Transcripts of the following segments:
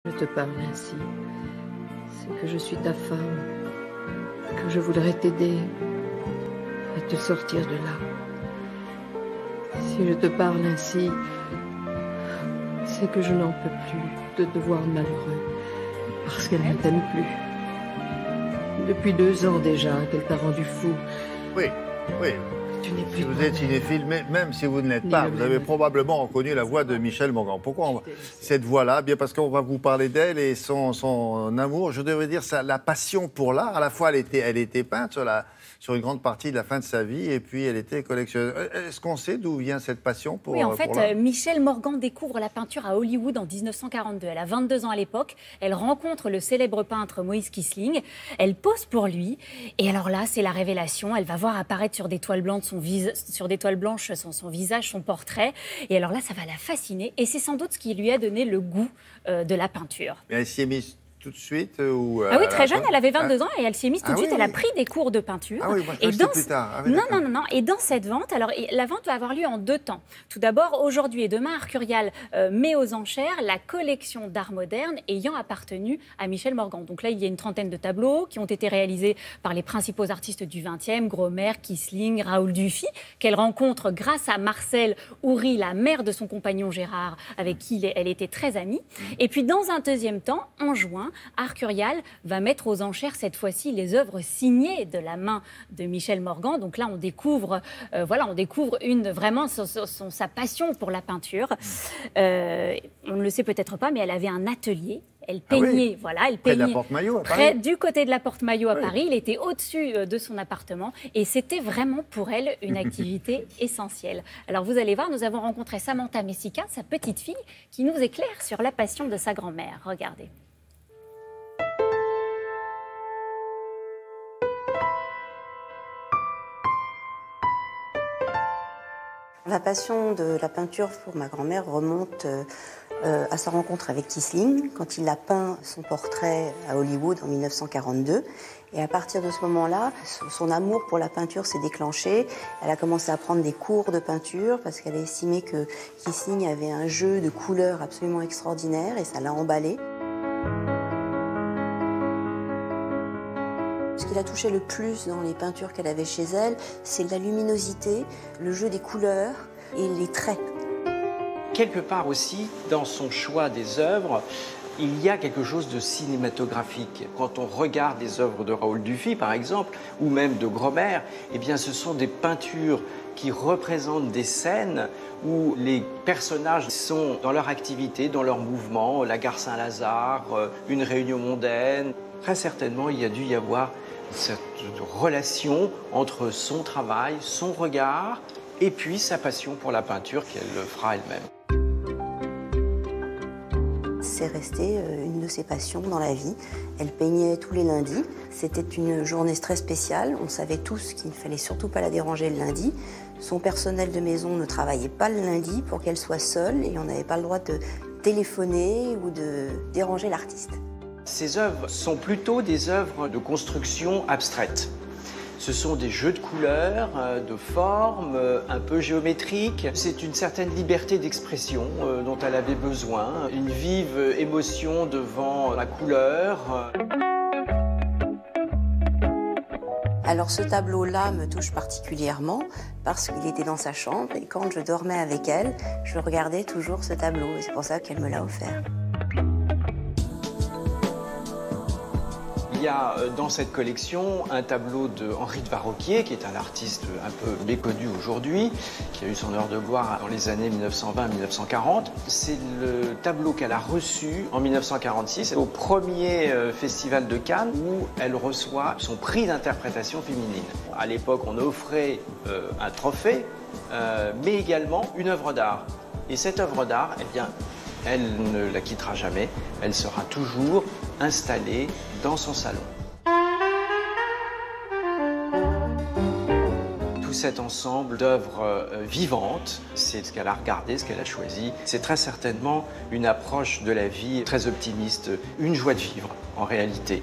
Je te parle ainsi, c'est que je suis ta femme, que je voudrais t'aider à te sortir de là. Si je te parle ainsi, c'est que je n'en peux plus de te voir malheureux, parce qu'elle ne t'aime plus. Depuis 2 ans déjà qu'elle t'a rendu fou. Oui, oui. Tu n'es plus Si vous êtes cinéphile, même si vous ne l'êtes pas, vous avez probablement reconnu la voix de Michel Morgan. Pourquoi cette voix-là? Bien parce qu'on va vous parler d'elle et son amour. Je devrais dire la passion pour l'art. À la fois, elle était peinte sur une grande partie de la fin de sa vie, et puis elle était collectionneuse. Est-ce qu'on sait d'où vient cette passion pour Oui, en pour l'art? fait, Michel Morgan découvre la peinture à Hollywood en 1942. Elle a 22 ans à l'époque. Elle rencontre le célèbre peintre Moïse Kissling. Elle pose pour lui. Et alors là, c'est la révélation. Elle va voir apparaître sur des toiles blanches son visage, son portrait. Et alors là, ça va la fasciner. Et c'est sans doute ce qui lui a donné le goût de la peinture. Mais elle s'y est mise tout de suite Ah oui, très jeune, elle avait 22 ans et elle s'y est mise tout de suite. Oui, elle a oui. pris des cours de peinture. Ah oui, moi je et pensais que c'était plus tard. Ah oui, non. Et dans cette vente, alors la vente va avoir lieu en 2 temps. Tout d'abord, aujourd'hui et demain, Arcurial met aux enchères la collection d'art moderne ayant appartenu à Michel Morgan. Donc là, il y a une trentaine de tableaux qui ont été réalisés par les principaux artistes du XXe, Gromer, Kissling, Raoul Dufy, qu'elle rencontre grâce à Marcel Houry, la mère de son compagnon Gérard, avec qui elle était très amie. Et puis dans un deuxième temps, en juin, Arcurial va mettre aux enchères cette fois-ci les œuvres signées de la main de Michel Morgan. Donc là, on découvre vraiment sa passion pour la peinture. On ne le sait peut-être pas, mais elle avait un atelier. Elle peignait, elle Près de la peignait Porte-Maillot à Paris. du côté de la Porte-Maillot à Paris. Il était au-dessus de son appartement et c'était vraiment pour elle une activité essentielle. Alors vous allez voir, nous avons rencontré Samantha Messica, sa petite fille, qui nous éclaire sur la passion de sa grand-mère. Regardez. La passion de la peinture pour ma grand-mère remonte à sa rencontre avec Kissling, quand il a peint son portrait à Hollywood en 1942. Et à partir de ce moment-là, son amour pour la peinture s'est déclenché. Elle a commencé à prendre des cours de peinture parce qu'elle a estimé que Kissling avait un jeu de couleurs absolument extraordinaire et ça l'a emballée. Ce qui l'a touché le plus dans les peintures qu'elle avait chez elle, c'est la luminosité, le jeu des couleurs et les traits. Quelque part aussi, dans son choix des œuvres, il y a quelque chose de cinématographique. Quand on regarde les œuvres de Raoul Dufy, par exemple, ou même de Gromer, eh bien, ce sont des peintures qui représentent des scènes où les personnages sont dans leur activité, dans leur mouvement, la gare Saint-Lazare, une réunion mondaine. Très certainement, il y a dû y avoir cette relation entre son travail, son regard, et puis sa passion pour la peinture qu'elle fera elle-même. C'est resté une de ses passions dans la vie. Elle peignait tous les lundis. C'était une journée très spéciale. On savait tous qu'il ne fallait surtout pas la déranger le lundi. Son personnel de maison ne travaillait pas le lundi pour qu'elle soit seule et on n'avait pas le droit de téléphoner ou de déranger l'artiste. Ces œuvres sont plutôt des œuvres de construction abstraite. Ce sont des jeux de couleurs, de formes, un peu géométriques. C'est une certaine liberté d'expression dont elle avait besoin, une vive émotion devant la couleur. Alors ce tableau-là me touche particulièrement parce qu'il était dans sa chambre et quand je dormais avec elle, je regardais toujours ce tableau et c'est pour ça qu'elle me l'a offert. Il y a dans cette collection un tableau de Henri de Varroquier, qui est un artiste un peu méconnu aujourd'hui, qui a eu son heure de gloire dans les années 1920-1940. C'est le tableau qu'elle a reçu en 1946 au premier festival de Cannes où elle reçoit son prix d'interprétation féminine. À l'époque, on offrait un trophée, mais également une œuvre d'art. Et cette œuvre d'art, eh bien, elle ne la quittera jamais, elle sera toujours installée dans son salon. Tout cet ensemble d'œuvres vivantes, c'est ce qu'elle a regardé, ce qu'elle a choisi. C'est très certainement une approche de la vie très optimiste, une joie de vivre en réalité.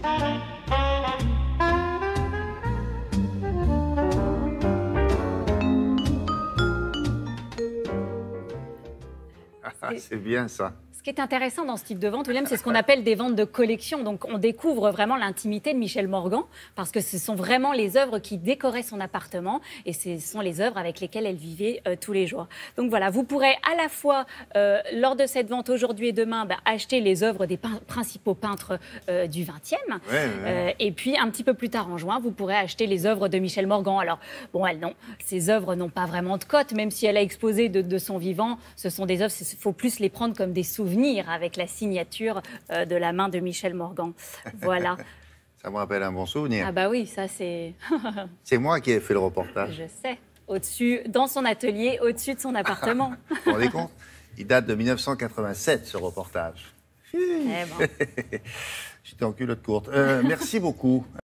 C'est bien ça. Ce qui est intéressant dans ce type de vente, William, c'est ce qu'on appelle des ventes de collection. Donc, on découvre vraiment l'intimité de Michel Morgan parce que ce sont vraiment les œuvres qui décoraient son appartement et ce sont les œuvres avec lesquelles elle vivait tous les jours. Donc voilà, vous pourrez à la fois, lors de cette vente aujourd'hui et demain, acheter les œuvres des principaux peintres du XXe. Et puis, un petit peu plus tard en juin, vous pourrez acheter les œuvres de Michel Morgan. Alors, bon, ces œuvres n'ont pas vraiment de cote, même si elle a exposé de son vivant. Ce sont des œuvres, il faut plus les prendre comme des souvenirs avec la signature de la main de Michel Morgan. Voilà. Ça me rappelle un bon souvenir. Ah bah oui, ça c'est... C'est moi qui ai fait le reportage. Je sais. Au-dessus, dans son atelier, au-dessus de son appartement. Vous vous rendez compte? Il date de 1987, ce reportage. Eh bon. J'étais en culotte courte. Merci beaucoup.